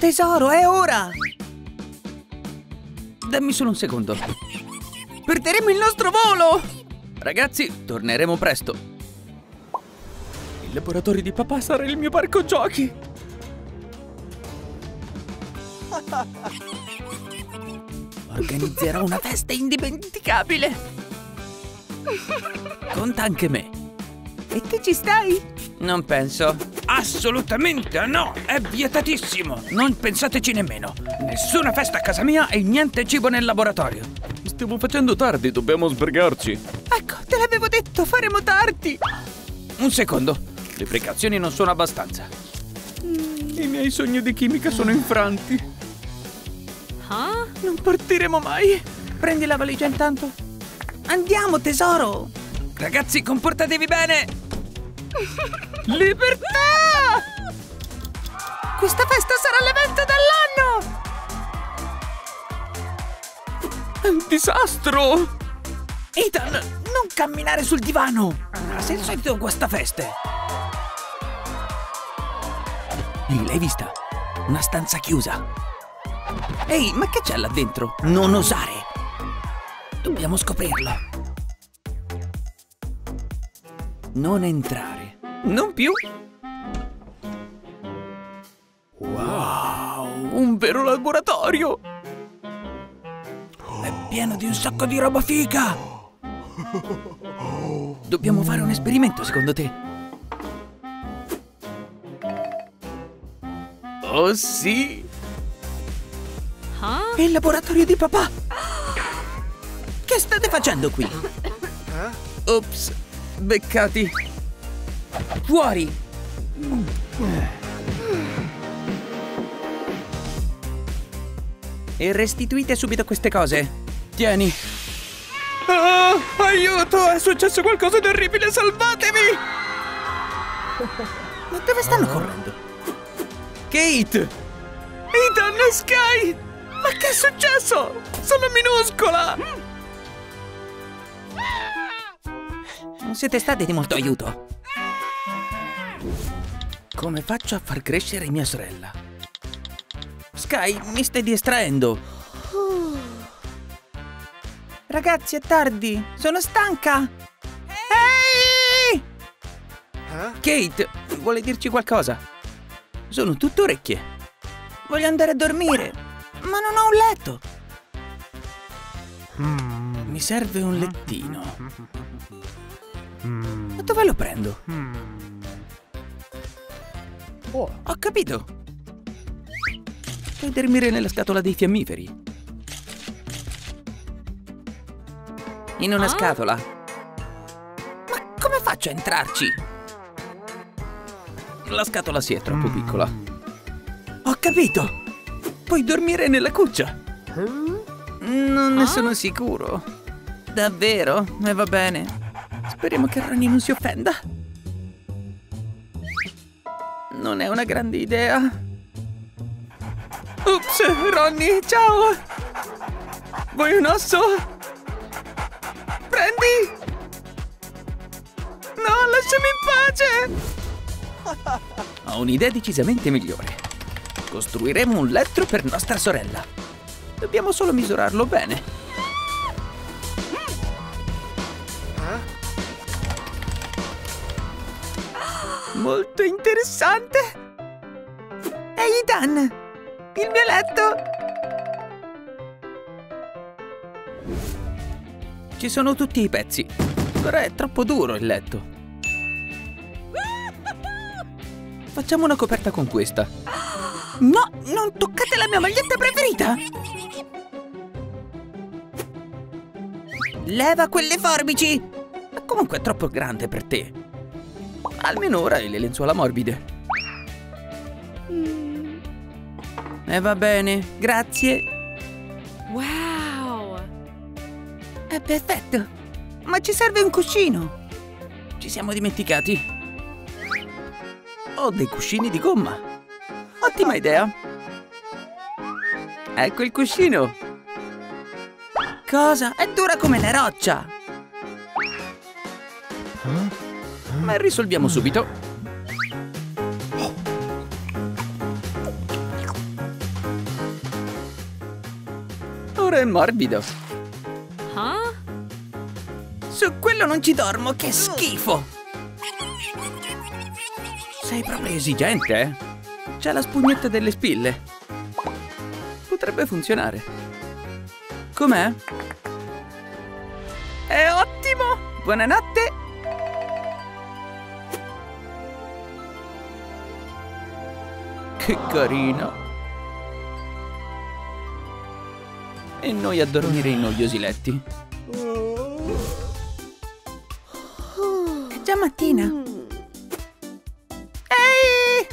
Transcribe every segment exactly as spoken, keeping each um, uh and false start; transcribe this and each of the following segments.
tesoro, è ora! Dammi solo un secondo. Perderemo il nostro volo! Ragazzi, torneremo presto. Il laboratorio di papà sarà il mio parco giochi. Organizzerò una festa indimenticabile. Conta anche me. E tu ci stai? Non penso. Assolutamente no! È vietatissimo! Non pensateci nemmeno! Nessuna festa a casa mia e niente cibo nel laboratorio! Stiamo facendo tardi, dobbiamo sbrigarci! Ecco, te l'avevo detto, faremo tardi! Un secondo, le precauzioni non sono abbastanza. I miei sogni di chimica sono infranti. Huh? Non partiremo mai! Prendi la valigia intanto! Andiamo, tesoro! Ragazzi, comportatevi bene! Libertà! Questa festa sarà l'evento dell'anno! È un disastro! Ethan, non camminare sul divano! Non ha senso il tuo guastafeste! Ehi, l'hai vista? Una stanza chiusa! Ehi, ma che c'è là dentro? Non osare! Dobbiamo scoprirlo! Non entrare! Non più! Wow! Un vero laboratorio! È pieno di un sacco di roba figa! Dobbiamo fare un esperimento, secondo te? Oh sì! Huh? È il laboratorio di papà! Che state facendo qui? Ops! Beccati! Fuori! E restituite subito queste cose. Tieni. Oh, aiuto! È successo qualcosa di orribile, salvatemi! Ma dove stanno correndo? Kate! Ethan e Sky! Ma che è successo? Sono minuscola! Non siete stati di molto aiuto. Come faccio a far crescere mia sorella? Sky, mi stai distraendo. Ragazzi, è tardi. Sono stanca. Ehi! Kate, vuole dirci qualcosa? Sono tutte orecchie. Voglio andare a dormire, ma non ho un letto. Mi serve un lettino. Ma dove lo prendo? Ho capito. Puoi dormire nella scatola dei fiammiferi. In una Ah? scatola. Ma come faccio a entrarci? La scatola sì è troppo piccola. Ho capito. Puoi dormire nella cuccia. Non ne Ah? sono sicuro. Davvero? E va bene. Speriamo che Ronnie non si offenda. Non è una grande idea. Ups, Ronnie, ciao! Vuoi un osso? Prendi! No, lasciami in pace! Ho un'idea decisamente migliore. Costruiremo un letto per nostra sorella. Dobbiamo solo misurarlo bene. Molto interessante! Ehi, Ethan! Il mio letto! Ci sono tutti i pezzi, però è troppo duro il letto. Facciamo una coperta con questa. No, non toccate la mia maglietta preferita! Leva quelle forbici! Ma comunque è troppo grande per te. Almeno ora hai le lenzuola morbide. E va bene, grazie. Wow! È perfetto. Ma ci serve un cuscino. Ci siamo dimenticati. Ho dei cuscini di gomma. Ottima idea. Ecco il cuscino. Cosa? È dura come la roccia. Ma risolviamo subito. Ora è morbido. Huh? Su quello non ci dormo, che schifo! Sei proprio esigente, eh? C'è la spugnetta delle spille. Potrebbe funzionare. Com'è? È ottimo! Buonanotte! Che carino! E noi a dormire in noiosi letti. È già mattina. Ehi!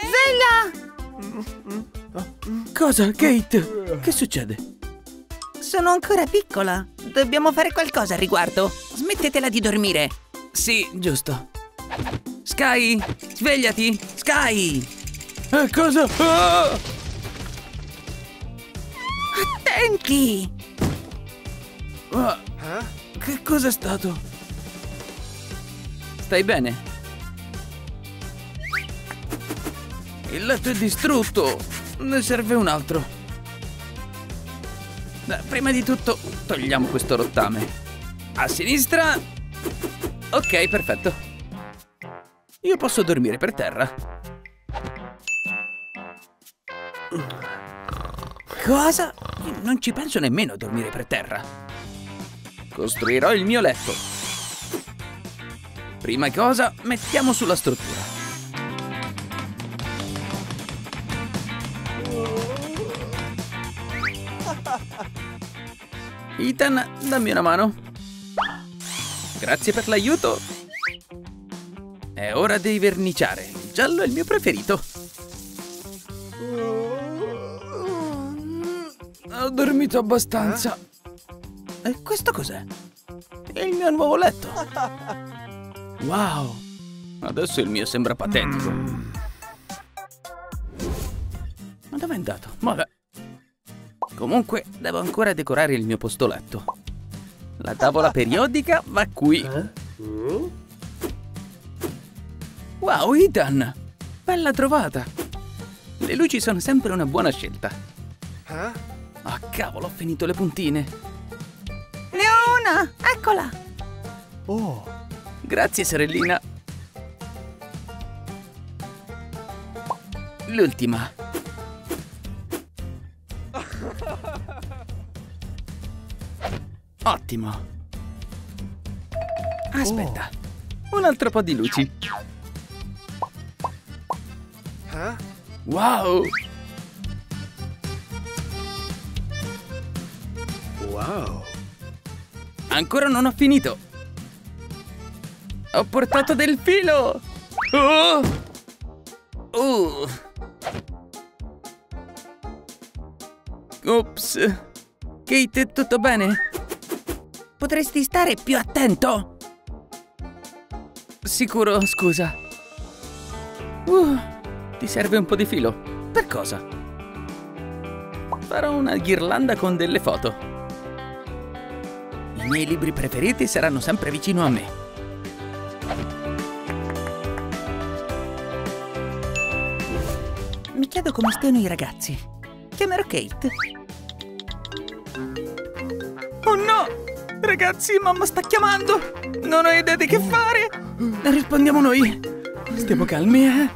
Sveglia! Cosa, Kate? Che succede? Sono ancora piccola. Dobbiamo fare qualcosa al riguardo. Smettetela di dormire. Sì, giusto. Sky, svegliati! Sky! Eh, cosa? Ah! Attenti! Ah, che cos'è stato? Stai bene? Il letto è distrutto. Ne serve un altro. Beh, prima di tutto, togliamo questo rottame. A sinistra. Ok, perfetto. Io posso dormire per terra. Cosa? Non ci penso nemmeno a dormire per terra. Costruirò il mio letto. Prima cosa, mettiamo sulla struttura. Ethan, dammi una mano. Grazie per l'aiuto. È ora di verniciare. Il giallo è il mio preferito. Ho dormito abbastanza. E questo cos'è? È il mio nuovo letto. Wow. Adesso il mio sembra patetico. Ma dove è andato? Vabbè. Comunque, devo ancora decorare il mio posto letto. La tavola periodica va qui. Wow, Ethan! Bella trovata! Le luci sono sempre una buona scelta. Ah, cavolo, ho finito le puntine. Ne ho una! Eccola! Oh! Grazie, sorellina. L'ultima. Ottimo. Aspetta. Un altro po' di luci. Wow! Wow! Ancora non ho finito. Ho portato del filo. Oh! Uh. Ops. Kate, tutto bene? Potresti stare più attento? Sicuro, scusa. Uh, ti serve un po' di filo? Per cosa? Farò una ghirlanda con delle foto. I miei libri preferiti saranno sempre vicino a me. Mi chiedo come stiano i ragazzi. Chiamerò Kate. Oh no! Ragazzi, mamma sta chiamando! Non ho idea di che fare! Rispondiamo noi! Stiamo calmi, eh?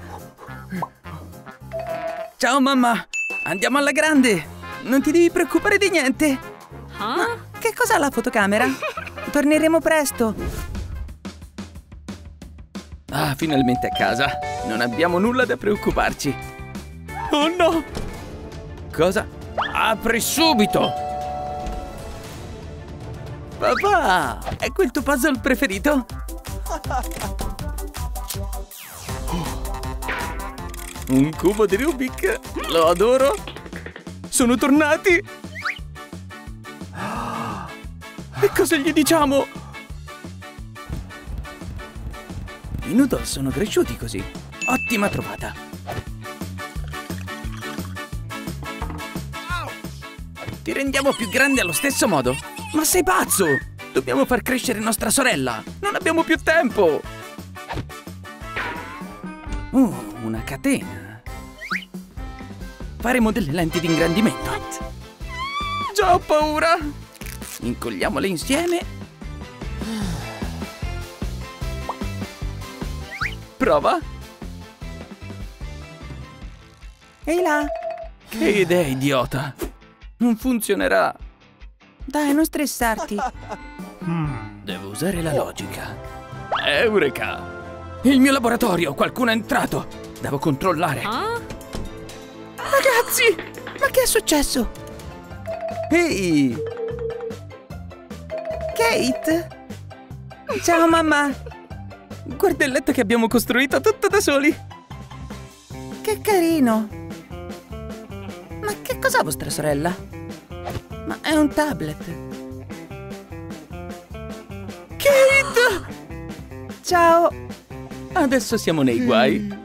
Ciao mamma! Andiamo alla grande! Non ti devi preoccupare di niente! Huh? Ma che cos'ha la fotocamera? Torneremo presto! Ah, finalmente a casa! Non abbiamo nulla da preoccuparci! Oh no! Cosa? Apri subito! Papà! Ecco il tuo puzzle preferito? Un cubo di Rubik! Lo adoro! Sono tornati! E cosa gli diciamo? I noodle sono cresciuti così. Ottima trovata! Ti rendiamo più grande allo stesso modo? Ma sei pazzo! Dobbiamo far crescere nostra sorella! Non abbiamo più tempo! Uh, una catena! Faremo delle lenti di ingrandimento! Già ho paura. Incolliamole insieme. Prova. Ehi là. Che idea idiota. Non funzionerà. Dai, non stressarti. Devo usare la logica. Eureka! Il mio laboratorio, qualcuno è entrato. Devo controllare. Ah? Ragazzi, ma che è successo? Ehi! Kate? Ciao mamma. Guarda il letto che abbiamo costruito tutto da soli. Che carino. Ma che cos'ha vostra sorella? Ma è un tablet. Kate! Ciao. Adesso siamo nei guai.